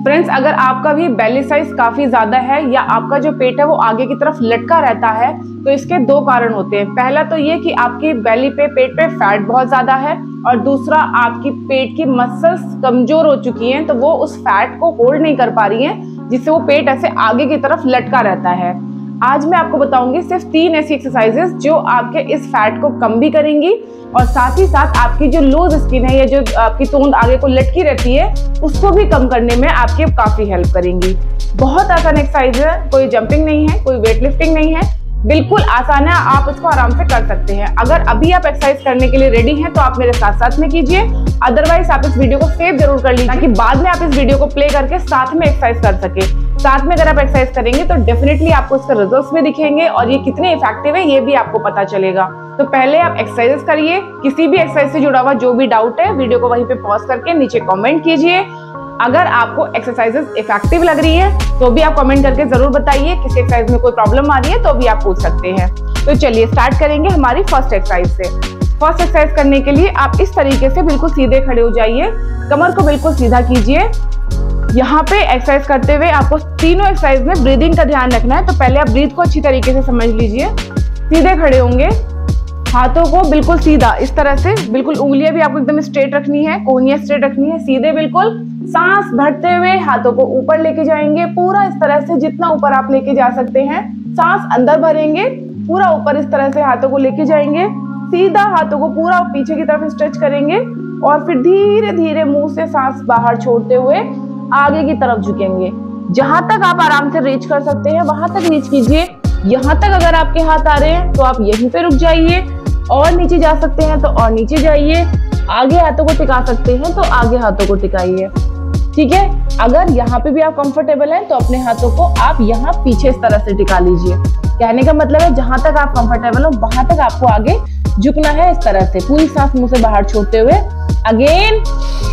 Friends, अगर आपका भी बेली साइज काफी ज्यादा है या आपका जो पेट है वो आगे की तरफ लटका रहता है तो इसके दो कारण होते हैं। पहला तो ये कि आपकी बेली पे, पेट पे फैट बहुत ज्यादा है, और दूसरा आपकी पेट की मसल्स कमजोर हो चुकी हैं तो वो उस फैट को होल्ड नहीं कर पा रही हैं, जिससे वो पेट ऐसे आगे की तरफ लटका रहता है। आज मैं आपको बताऊंगी सिर्फ 3 ऐसी एक्सरसाइजेस जो आपके इस फैट को कम भी करेंगी और साथ ही साथ आपकी जो लूज स्किन है या जो आपकी तोंद आगे को लटकी रहती है उसको भी कम करने में आपकी काफी हेल्प करेंगी। बहुत आसान एक्सरसाइज है, कोई जंपिंग नहीं है, कोई वेट लिफ्टिंग नहीं है, बिल्कुल आसान है, आप इसको आराम से कर सकते हैं। अगर अभी आप एक्सरसाइज करने के लिए रेडी हैं तो आप मेरे साथ साथ में कीजिए, अदरवाइज आप इस वीडियो को सेव जरूर कर लीजिए ताकि बाद में आप इस वीडियो को प्ले करके साथ में एक्सरसाइज कर सके। साथ में अगर आप एक्सरसाइज करेंगे तो डेफिनेटली आपको इसके रिजल्ट्स भी दिखेंगे और ये कितने इफेक्टिव है ये भी आपको पता चलेगा। तो पहले आप एक्सरसाइजेस करिए, किसी भी एक्सरसाइज से जुड़ा हुआ जो भी डाउट है वीडियो को वहीं पे पॉज करके नीचे कमेंट कीजिए। अगर आपको एक्सरसाइजेस इफेक्टिव लग रही है तो भी आप कमेंट करके जरूर बताइए। किसी एक्सरसाइज में कोई प्रॉब्लम आ रही है तो भी आप पूछ सकते हैं। तो चलिए स्टार्ट करेंगे हमारी फर्स्ट एक्सरसाइज से। फर्स्ट एक्सरसाइज करने के लिए आप इस तरीके से बिल्कुल सीधे खड़े हो जाइए, कमर को बिल्कुल सीधा कीजिए। यहाँ पे एक्सरसाइज करते हुए आपको तीनों एक्सरसाइज में ब्रीदिंग का ध्यान रखना है। तो पहले आप ब्रीथ को अच्छी तरीके से समझ लीजिए। सीधे खड़े होंगे, हाथों को बिल्कुल सीधा इस तरह से, बिल्कुल उंगलियां भी आपको एकदम स्ट्रेट रखनी है, कोहनियां स्ट्रेट रखनी है, सीधे बिल्कुल। सांस भरते हुए हाथों को ऊपर लेके जाएंगे पूरा इस तरह से, जितना ऊपर आप लेके जा सकते हैं। सांस अंदर भरेंगे, पूरा ऊपर इस तरह से हाथों को लेके जाएंगे। सीधा हाथों को पूरा पीछे की तरफ स्ट्रेच करेंगे और फिर धीरे धीरे मुंह से सांस बाहर छोड़ते हुए आगे की तरफ झुकेंगे। जहां तक आप आराम से रीच कर सकते हैं वहां तक रीच कीजिए। यहां तक अगर आपके हाथ आ रहे हैं तो आप यहीं पे रुक जाइए, और नीचे जा सकते हैं तो और नीचे जाइए। आगे हाथों को टिका सकते हैं तो आगे हाथों को टिकाइए, ठीक है। अगर यहाँ पे भी आप कंफर्टेबल हैं तो अपने हाथों को आप यहाँ पीछे इस तरह से टिका लीजिए। कहने का मतलब है जहां तक आप कंफर्टेबल हो वहां तक आपको आगे झुकना है इस तरह से, पूरी सांस मुंह से बाहर छोड़ते हुए। Again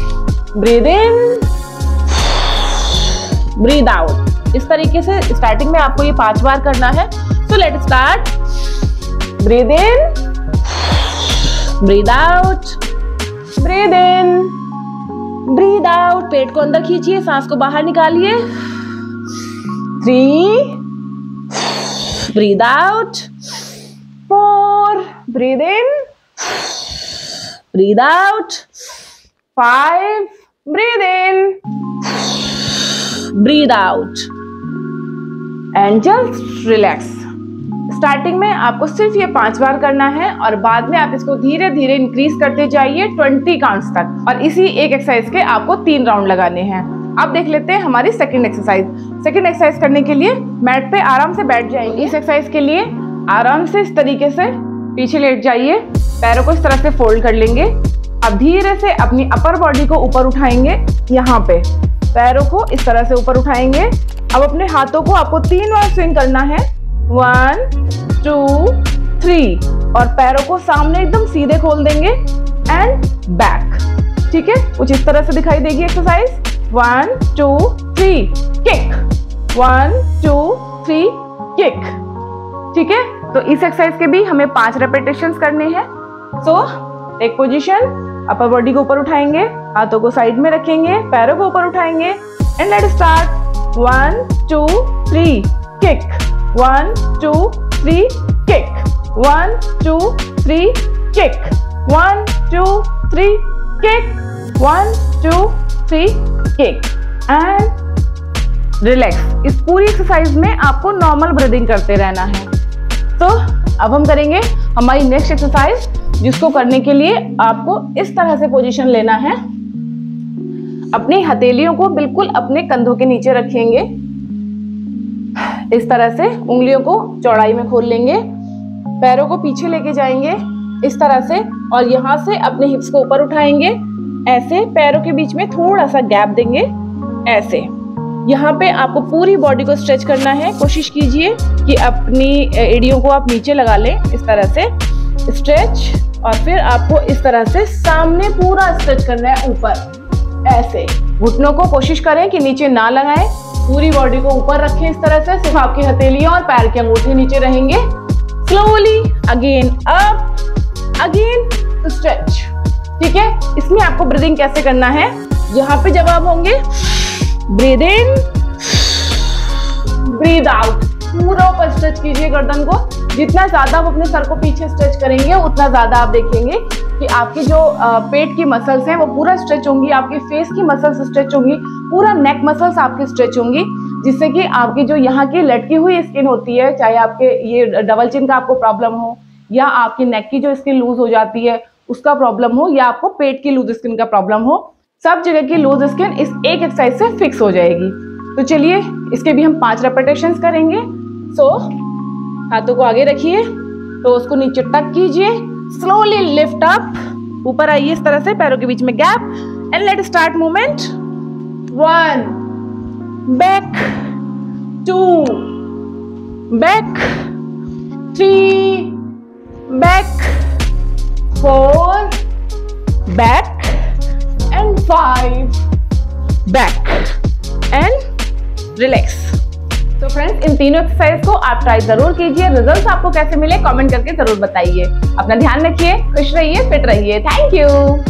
breathe in, breathe out. इस तरीके से स्टार्टिंग में आपको ये 5 बार करना है। So let start. Breathe in, breathe out, breathe in, breathe out. पेट को अंदर खींचिए, सांस को बाहर निकालिए। 3, breathe out, 4, breathe in, breathe out, 5, breathe in, breathe out and just relax. Starting में आपको सिर्फ ये 5 बार करना है और बाद में आप इसको धीरे धीरे इंक्रीज करते जाइए 20 काउंट्स तक, और इसी एक एक्सरसाइज के आपको 3 राउंड लगाने हैं। अब देख लेते हैं हमारी सेकंड एक्सरसाइज। सेकंड एक्सरसाइज करने के लिए मैट पे आराम से बैठ जाएंगे। इस एक्सरसाइज के लिए आराम से इस तरीके से पीछे लेट जाइए, पैरों को इस तरह से फोल्ड कर लेंगे। अब धीरे से अपनी अपर बॉडी को ऊपर उठाएंगे, यहाँ पे पैरों को इस तरह से ऊपर उठाएंगे। अब अपने हाथों को आपको 3 बार स्विंग करना है, 1, 2, 3, और पैरों को सामने एकदम सीधे खोल देंगे एंड बैक, ठीक है। कुछ इस तरह से दिखाई देगी एक्सरसाइज। 1, 2, 3 किक, 1, 2, 3 किक, ठीक है। तो इस एक्सरसाइज के भी हमें 5 रेपिटेशंस करने हैं। So take position, upper body को ऊपर उठाएंगे, हाथों को साइड में रखेंगे, पैरों को ऊपर उठाएंगे and let start. 1, 2, 3 kick, 1, 2, 3 kick, 1, 2, 3 kick, 1, 2, 3 kick, 1, 2, 3 kick and relax. इस पूरी एक्सरसाइज में आपको नॉर्मल ब्रीदिंग करते रहना है। तो अब हम करेंगे हमारी नेक्स्ट एक्सरसाइज, जिसको करने के लिए आपको इस तरह से पोजीशन लेना है। अपनी हथेलियों को बिल्कुल अपने कंधों के नीचे रखेंगे, इस तरह से उंगलियों को चौड़ाई में खोल लेंगे, पैरों को पीछे लेके जाएंगे इस तरह से, और यहाँ से अपने हिप्स को ऊपर उठाएंगे ऐसे, पैरों के बीच में थोड़ा सा गैप देंगे ऐसे। यहाँ पे आपको पूरी बॉडी को स्ट्रेच करना है। कोशिश कीजिए कि अपनी एड़ियों को आप नीचे लगा लें इस तरह से, स्ट्रेच, और फिर आपको इस तरह से सामने पूरा स्ट्रेच करना है ऊपर ऐसे। घुटनों को कोशिश करें कि नीचे ना लगाएं, पूरी बॉडी को ऊपर रखें इस तरह से, सिर्फ आपकी हथेलियां और पैर के अंगूठे नीचे रहेंगे। Slowly again up, again to stretch, ठीक है। इसमें आपको ब्रीदिंग कैसे करना है, यहाँ पे जब आप होंगे ब्रीद इन, ब्रीद आउट। पूरा ऊपर स्ट्रेच कीजिए गर्दन को। जितना ज्यादा आप अपने सर को पीछे स्ट्रेच करेंगे उतना ज्यादा आप देखेंगे कि आपकी जो पेट की मसल्स हैं वो पूरा स्ट्रेच होंगी, आपके फेस की मसल्स स्ट्रेच होंगी, पूरा नेक मसल्स आपकी स्ट्रेच होंगी, जिससे कि आपकी जो यहाँ की लटकी हुई स्किन होती है, चाहे आपके ये डबल चिन का आपको प्रॉब्लम हो, या आपकी नेक की जो स्किन लूज हो जाती है उसका प्रॉब्लम हो, या आपको पेट की लूज स्किन का प्रॉब्लम हो, सब जगह की लूज स्किन इस एक एक्सरसाइज से फिक्स हो जाएगी। तो चलिए इसके भी हम 5 रेपिटेशंस करेंगे। सो हाथों को आगे रखिए, तो उसको नीचे टक कीजिए, स्लोली लिफ्ट अप, ऊपर आइए इस तरह से, पैरों के बीच में gap, and let start movement. 1 back, 2 back, 3 back, 4 back, and 5 back and relax। तो फ्रेंड्स इन तीनों एक्सरसाइज को आप ट्राई जरूर कीजिए। रिजल्ट्स आपको कैसे मिले कमेंट करके जरूर बताइए। अपना ध्यान रखिए, खुश रहिए, फिट रहिए। Thank you.